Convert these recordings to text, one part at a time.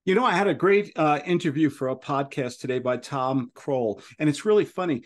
You know, I had a great interview for a podcast today by Tom Krol, and it's really funny.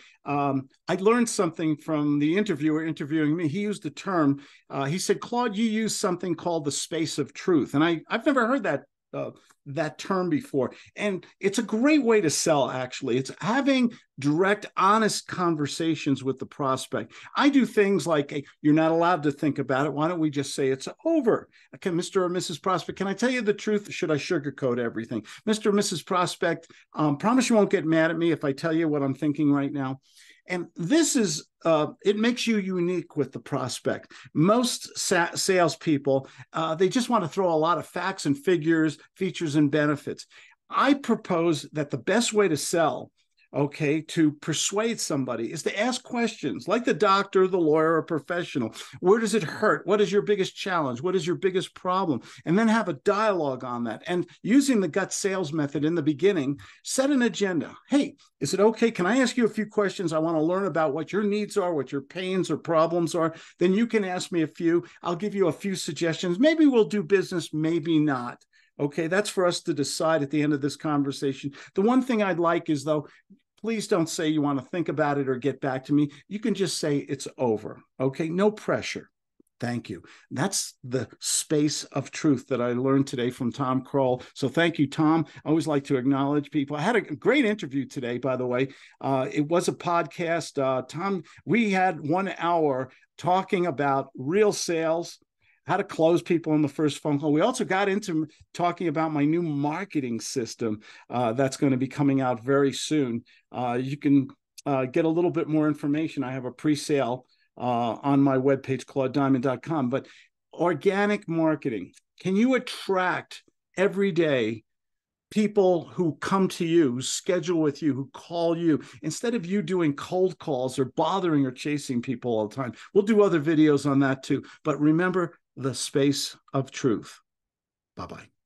I learned something from the interviewer interviewing me. He used the term, he said, Claude, you use something called the space of truth. And I've never heard uh, that term before. And it's a great way to sell, actually. It's having direct, honest conversations with the prospect. I do things like, hey, you're not allowed to think about it. Why don't we just say it's over? Okay, Mr. or Mrs. Prospect, can I tell you the truth? Or should I sugarcoat everything? Mr. or Mrs. Prospect, promise you won't get mad at me if I tell you what I'm thinking right now. And this is, it makes you unique with the prospect. Most salespeople, they just want to throw a lot of facts and figures, features and benefits. I propose that the best way to sell, okay, to persuade somebody is to ask questions like the doctor, the lawyer, or professional. Where does it hurt? What is your biggest challenge? What is your biggest problem? And then have a dialogue on that. And using the gut sales method in the beginning, set an agenda. Hey, is it okay? Can I ask you a few questions? I want to learn about what your needs are, what your pains or problems are. Then you can ask me a few. I'll give you a few suggestions. Maybe we'll do business, maybe not. Okay, that's for us to decide at the end of this conversation. The one thing I'd like is, though, please don't say you want to think about it or get back to me. You can just say it's over. Okay, no pressure. Thank you. That's the space of truth that I learned today from Tom Krol. So thank you, Tom. I always like to acknowledge people. I had a great interview today, by the way. It was a podcast. Tom, we had 1 hour talking about real sales, how to close people in the first phone call. We also got into talking about my new marketing system that's going to be coming out very soon. You can get a little bit more information. I have a pre-sale on my webpage, claudediamond.com. But organic marketing, can you attract every day people who come to you, who schedule with you, who call you, instead of you doing cold calls or bothering or chasing people all the time? We'll do other videos on that too. But remember, the space of truth. Bye-bye.